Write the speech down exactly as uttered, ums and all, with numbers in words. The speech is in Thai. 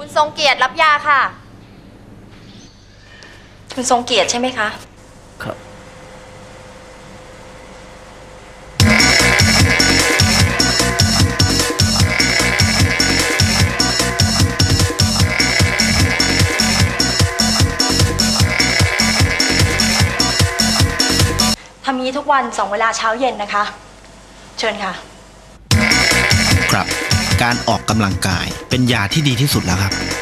คุณทรงเกียรติรับยาค่ะคุณทรงเกียรติใช่ไหมคะครับทำนี้ทุกวันสองเวลาเช้าเย็นนะคะเชิญค่ะครับการออกกำลังกายเป็นยาที่ดีที่สุดแล้วครับ